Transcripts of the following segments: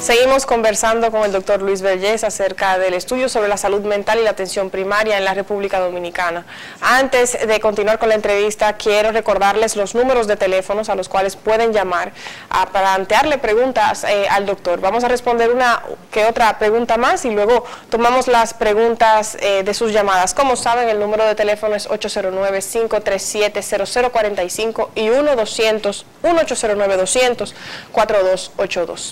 Seguimos conversando con el doctor Luis Vergés acerca del estudio sobre la salud mental y la atención primaria en la República Dominicana. Antes de continuar con la entrevista, quiero recordarles los números de teléfonos a los cuales pueden llamar a plantearle preguntas al doctor. Vamos a responder una que otra pregunta más y luego tomamos las preguntas de sus llamadas. Como saben, el número de teléfono es 809-537-0045 y 1-809-200-4282.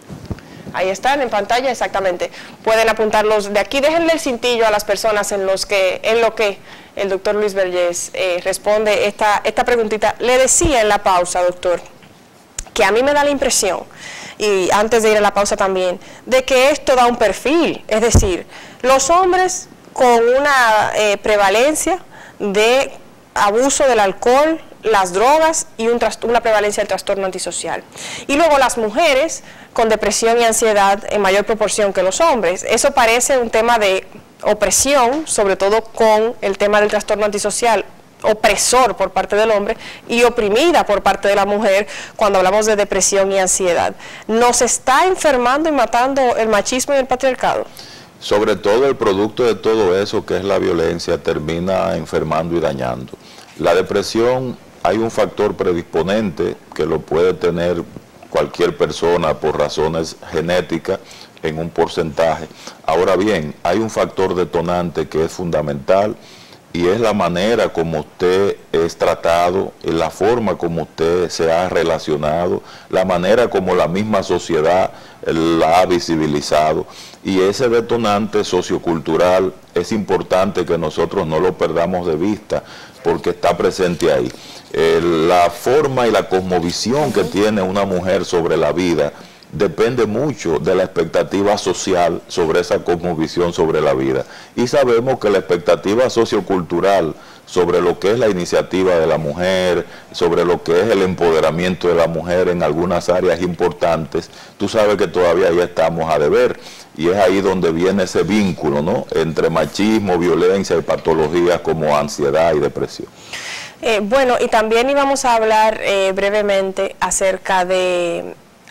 Ahí están en pantalla, exactamente. Pueden apuntarlos de aquí. Déjenle el cintillo a las personas en lo que el doctor Luis Vergés responde esta preguntita. Le decía en la pausa, doctor, que a mí me da la impresión, y antes de ir a la pausa también, de que esto da un perfil. Es decir, los hombres con una prevalencia de abuso del alcohol, las drogas y una prevalencia del trastorno antisocial. Y luego las mujeres con depresión y ansiedad en mayor proporción que los hombres. Eso parece un tema de opresión, sobre todo con el tema del trastorno antisocial, opresor por parte del hombre y oprimida por parte de la mujer cuando hablamos de depresión y ansiedad. ¿Nos está enfermando y matando el machismo y el patriarcado? Sobre todo el producto de todo eso, que es la violencia, termina enfermando y dañando. La depresión, hay un factor predisponente que lo puede tener cualquier persona por razones genéticas en un porcentaje. Ahora bien, hay un factor detonante que es fundamental y es la manera como usted es tratado, la forma como usted se ha relacionado, la manera como la misma sociedad la ha visibilizado. Y ese detonante sociocultural es importante que nosotros no lo perdamos de vista porque está presente ahí. La forma y la cosmovisión que tiene una mujer sobre la vida depende mucho de la expectativa social sobre esa cosmovisión sobre la vida. Y sabemos que la expectativa sociocultural sobre lo que es la iniciativa de la mujer, sobre lo que es el empoderamiento de la mujer en algunas áreas importantes, tú sabes que todavía ya estamos a deber. Y es ahí donde viene ese vínculo, ¿no?, entre machismo, violencia y patologías como ansiedad y depresión. Bueno, y también íbamos a hablar brevemente acerca del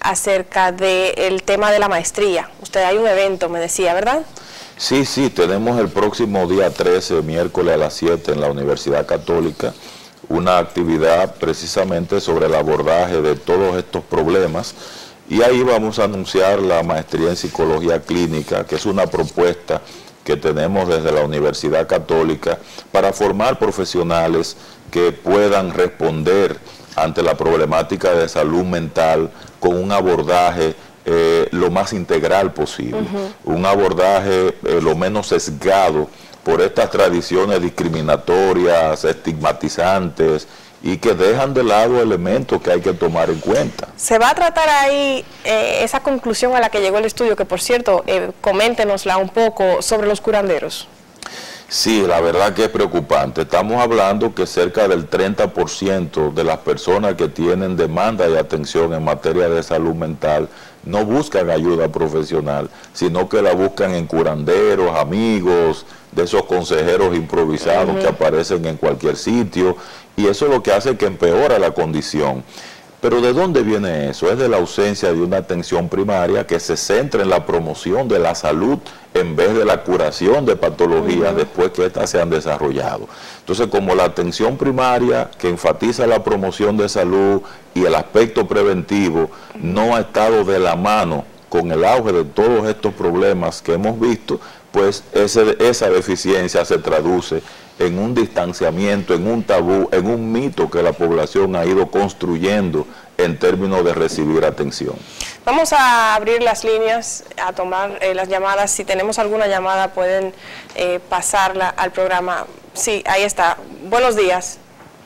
tema de la maestría. Usted hay un evento, me decía, ¿verdad? Sí, tenemos el próximo día 13, miércoles a las 7 en la Universidad Católica, una actividad precisamente sobre el abordaje de todos estos problemas. Y ahí vamos a anunciar la maestría en psicología clínica, que es una propuesta que tenemos desde la Universidad Católica para formar profesionales que puedan responder ante la problemática de salud mental con un abordaje lo más integral posible, un abordaje lo menos sesgado por estas tradiciones discriminatorias, estigmatizantes, y que dejan de lado elementos que hay que tomar en cuenta. ¿Se va a tratar ahí esa conclusión a la que llegó el estudio, que por cierto, coméntenosla un poco, sobre los curanderos? Sí, la verdad que es preocupante. Estamos hablando que cerca del 30% de las personas que tienen demanda de atención en materia de salud mental no buscan ayuda profesional, sino que la buscan en curanderos, amigos, de esos consejeros improvisados que aparecen en cualquier sitio, y eso es lo que hace que empeora la condición. Pero ¿de dónde viene eso? Es de la ausencia de una atención primaria que se centra en la promoción de la salud en vez de la curación de patologías después que éstas se han desarrollado. Entonces, como la atención primaria que enfatiza la promoción de salud y el aspecto preventivo no ha estado de la mano con el auge de todos estos problemas que hemos visto, pues esa deficiencia se traduce en un distanciamiento, en un tabú, en un mito que la población ha ido construyendo en términos de recibir atención. Vamos a abrir las líneas, a tomar las llamadas. Si tenemos alguna llamada pueden pasarla al programa. Sí, ahí está. Buenos días.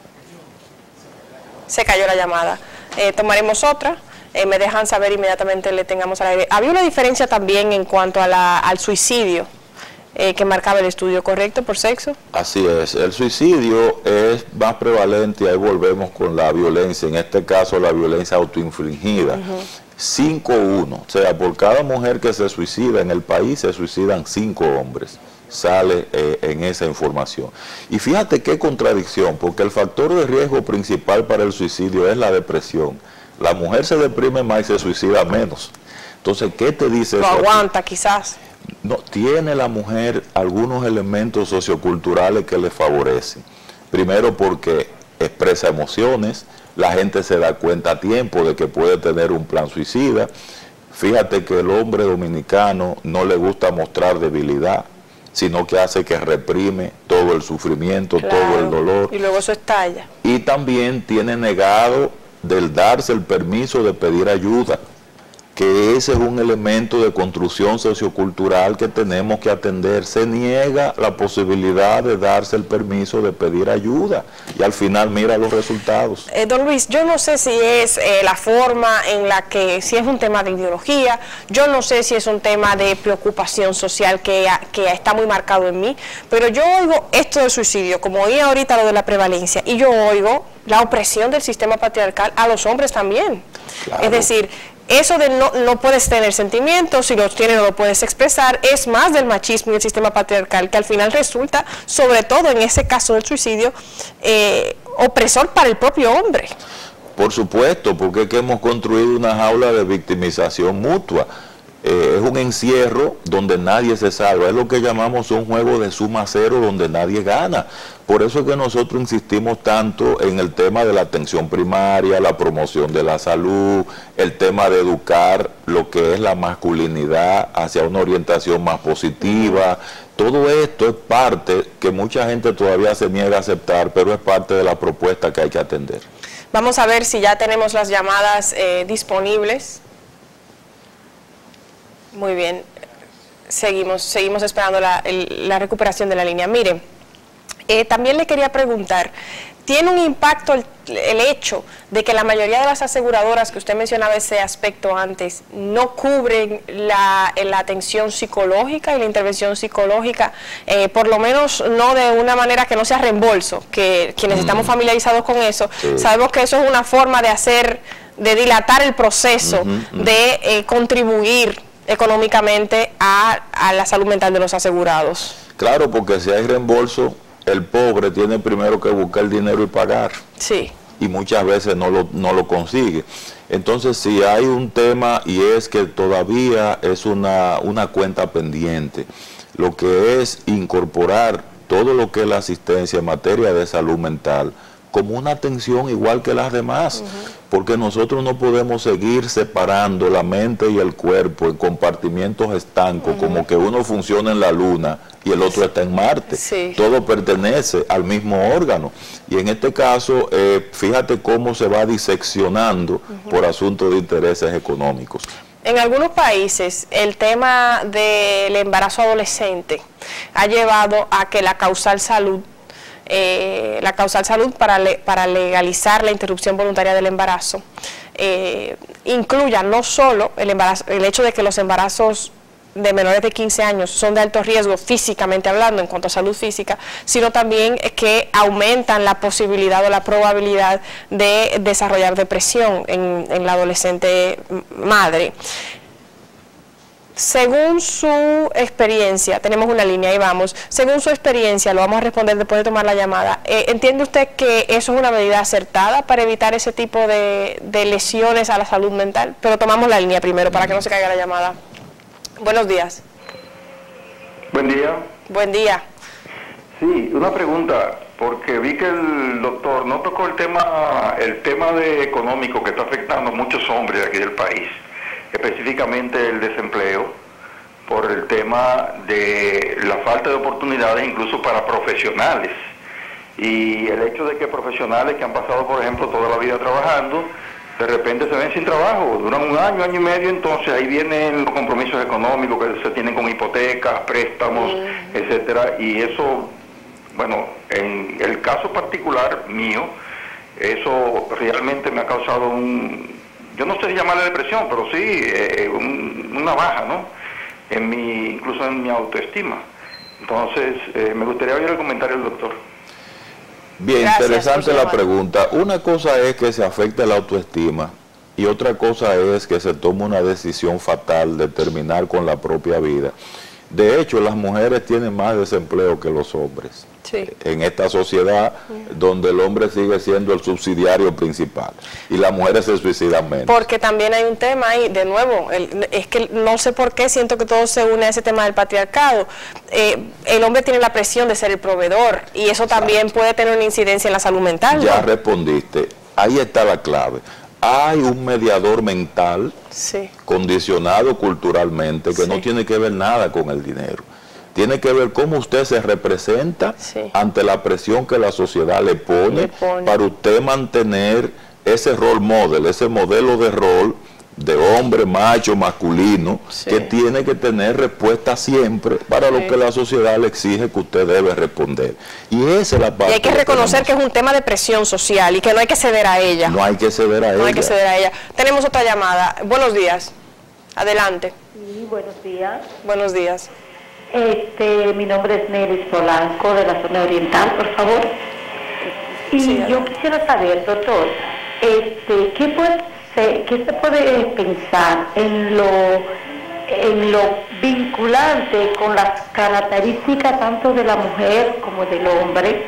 Se cayó la llamada. Tomaremos otra. Me dejan saber inmediatamente le tengamos al aire. Había una diferencia también en cuanto a al suicidio que marcaba el estudio, ¿correcto? ¿Por sexo? Así es, el suicidio es más prevalente, ahí volvemos con la violencia, en este caso la violencia autoinfligida. 5-1, o sea, por cada mujer que se suicida en el país se suicidan 5 hombres. Sale en esa información. Y fíjate qué contradicción, porque el factor de riesgo principal para el suicidio es la depresión. La mujer se deprime más y se suicida menos. Entonces, ¿qué te dice lo eso? aguanta quizás. No, tiene la mujer algunos elementos socioculturales que le favorecen. Primero porque expresa emociones, la gente se da cuenta a tiempo de que puede tener un plan suicida. Fíjate que el hombre dominicano no le gusta mostrar debilidad, sino que hace que reprime todo el sufrimiento, Claro, todo el dolor. y luego eso estalla. Y también tiene negado del darse el permiso de pedir ayuda, que ese es un elemento de construcción sociocultural que tenemos que atender. Se niega la posibilidad de darse el permiso de pedir ayuda y al final mira los resultados. Don Luis, yo no sé si es la forma en la que, si es un tema de ideología, yo no sé si es un tema de preocupación social que está muy marcado en mí, pero yo oigo esto del suicidio, como oí ahorita lo de la prevalencia, y yo oigo la opresión del sistema patriarcal a los hombres también. Claro. Es decir, eso de no puedes tener sentimientos, si los tienes no lo puedes expresar, es más del machismo y el sistema patriarcal, que al final resulta, sobre todo en ese caso del suicidio, opresor para el propio hombre. Por supuesto, porque es que hemos construido una jaula de victimización mutua. Es un encierro donde nadie se salva, es lo que llamamos un juego de suma cero donde nadie gana. Por eso es que nosotros insistimos tanto en el tema de la atención primaria, la promoción de la salud, el tema de educar lo que es la masculinidad hacia una orientación más positiva. Todo esto es parte que mucha gente todavía se niega a aceptar, pero es parte de la propuesta que hay que atender. Vamos a ver si ya tenemos las llamadas disponibles. Muy bien, seguimos esperando la recuperación de la línea. Mire, también le quería preguntar, ¿tiene un impacto el hecho de que la mayoría de las aseguradoras, que usted mencionaba ese aspecto antes, no cubren la atención psicológica y la intervención psicológica, por lo menos no de una manera que no sea reembolso, que quienes estamos familiarizados con eso, sabemos que eso es una forma de dilatar el proceso, de contribuir económicamente a la salud mental de los asegurados? Claro, porque si hay reembolso, el pobre tiene primero que buscar el dinero y pagar. Sí. Y muchas veces no lo consigue. Entonces, si hay un tema y es que todavía es una cuenta pendiente, lo que es incorporar todo lo que es la asistencia en materia de salud mental como una atención igual que las demás, porque nosotros no podemos seguir separando la mente y el cuerpo en compartimientos estancos, como que uno funciona en la luna y el otro está en Marte. Sí. Todo pertenece al mismo órgano. Y en este caso, fíjate cómo se va diseccionando por asuntos de intereses económicos. En algunos países, el tema del embarazo adolescente ha llevado a que la causal salud para legalizar la interrupción voluntaria del embarazo incluya no solo el hecho de que los embarazos de menores de 15 años son de alto riesgo físicamente hablando en cuanto a salud física, sino también que aumentan la posibilidad o la probabilidad de desarrollar depresión en la adolescente madre. Según su experiencia, tenemos una línea, ahí vamos, según su experiencia, lo vamos a responder después de tomar la llamada, ¿entiende usted que eso es una medida acertada para evitar ese tipo de lesiones a la salud mental? Pero tomamos la línea primero para que no se caiga la llamada. Buenos días. Buen día. Buen día. Sí, una pregunta, porque vi que el doctor no tocó el tema de económico que está afectando a muchos hombres de aquí del país, específicamente el desempleo, por el tema de la falta de oportunidades incluso para profesionales. Y el hecho de que profesionales que han pasado, por ejemplo, toda la vida trabajando, de repente se ven sin trabajo, duran un año, año y medio, entonces ahí vienen los compromisos económicos que se tienen con hipotecas, préstamos, etcétera, y eso, bueno, en el caso particular mío, eso realmente me ha causado yo no sé si llamarle depresión, pero sí una baja, ¿no? Incluso en mi autoestima. Entonces, me gustaría oír el comentario del doctor. Bien, Gracias, interesante la pregunta. Una cosa es que se afecte la autoestima y otra cosa es que se tome una decisión fatal de terminar con la propia vida. De hecho, las mujeres tienen más desempleo que los hombres. Sí. En esta sociedad donde el hombre sigue siendo el subsidiario principal y las mujeres se suicidan menos. Porque también hay un tema ahí, de nuevo, es que no sé por qué siento que todo se une a ese tema del patriarcado. El hombre tiene la presión de ser el proveedor y eso también puede tener una incidencia en la salud mental. Ya ¿no? respondiste, ahí está la clave. Hay un mediador mental condicionado culturalmente que no tiene que ver nada con el dinero. Tiene que ver cómo usted se representa ante la presión que la sociedad le pone para usted mantener ese role model, ese modelo de rol de hombre, macho, masculino, que tiene que tener respuesta siempre para lo que la sociedad le exige que usted debe responder. Y esa es la parte. Y hay que reconocer que es un tema de presión social y que no hay que ceder a ella. No hay que ceder a ella. No hay que ceder a ella. Tenemos otra llamada. Buenos días. Adelante. Sí, buenos días. Buenos días. Mi nombre es Neris Polanco, de la zona oriental, por favor. Y yo quisiera saber, doctor, ¿qué se puede pensar en lo vinculante con las características tanto de la mujer como del hombre,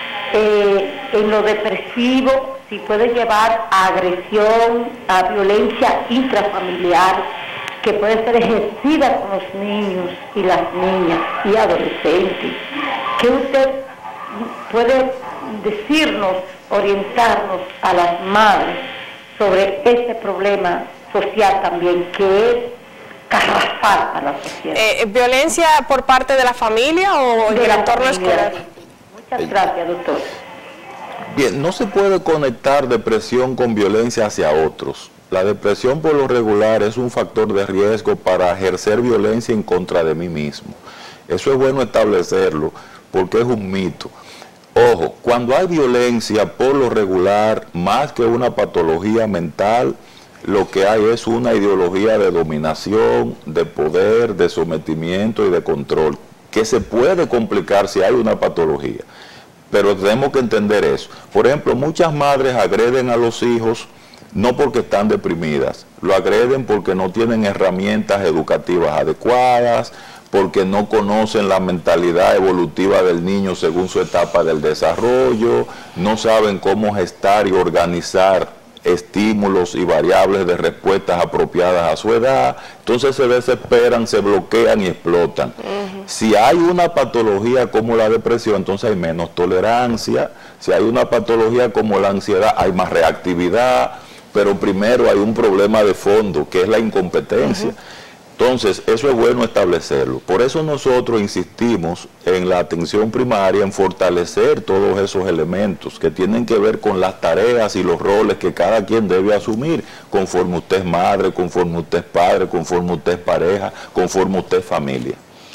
en lo depresivo, si puede llevar a agresión, a violencia intrafamiliar, que puede ser ejercida con los niños y las niñas y adolescentes? ¿Qué usted puede decirnos, orientarnos a las madres sobre este problema social también, que es garrafal a la sociedad? ¿Violencia por parte de la familia o en el entorno escolar? Muchas gracias, doctor. Bien, no se puede conectar depresión con violencia hacia otros. La depresión por lo regular es un factor de riesgo para ejercer violencia en contra de mí mismo. Eso es bueno establecerlo porque es un mito. Ojo, cuando hay violencia por lo regular, más que una patología mental, lo que hay es una ideología de dominación, de poder, de sometimiento y de control, que se puede complicar si hay una patología. Pero tenemos que entender eso. Por ejemplo, muchas madres agreden a los hijos no porque están deprimidas, lo agreden porque no tienen herramientas educativas adecuadas, porque no conocen la mentalidad evolutiva del niño según su etapa del desarrollo, no saben cómo gestar y organizar estímulos y variables de respuestas apropiadas a su edad, entonces se desesperan, se bloquean y explotan. Si hay una patología como la depresión, entonces hay menos tolerancia. Si hay una patología como la ansiedad, hay más reactividad, pero primero hay un problema de fondo, que es la incompetencia. Entonces, eso es bueno establecerlo. Por eso nosotros insistimos en la atención primaria, en fortalecer todos esos elementos que tienen que ver con las tareas y los roles que cada quien debe asumir, conforme usted es madre, conforme usted es padre, conforme usted es pareja, conforme usted es familia.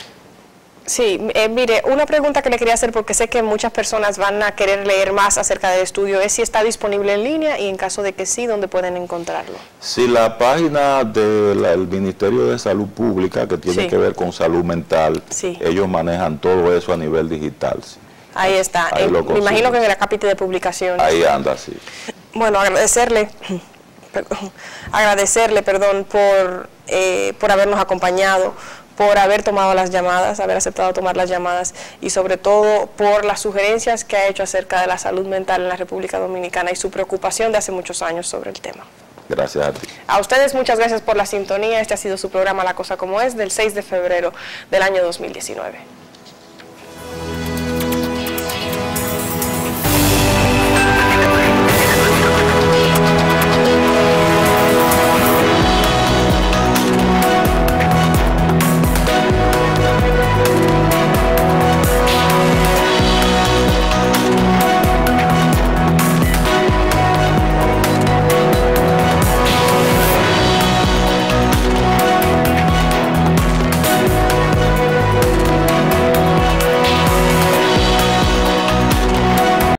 Sí, mire, una pregunta que le quería hacer, porque sé que muchas personas van a querer leer más acerca del estudio, es si está disponible en línea y en caso de que sí, ¿dónde pueden encontrarlo? Sí, la página del Ministerio de Salud Pública, que tiene que ver con salud mental, ellos manejan todo eso a nivel digital. Sí. Ahí está, me imagino que en el capítulo de publicaciones. Ahí anda, sí. Bueno, agradecerle por habernos acompañado, por haber tomado las llamadas, haber aceptado tomar las llamadas y sobre todo por las sugerencias que ha hecho acerca de la salud mental en la República Dominicana y su preocupación de hace muchos años sobre el tema. Gracias a ti. A ustedes muchas gracias por la sintonía. Este ha sido su programa La Cosa Como Es del 6 de febrero del año 2019.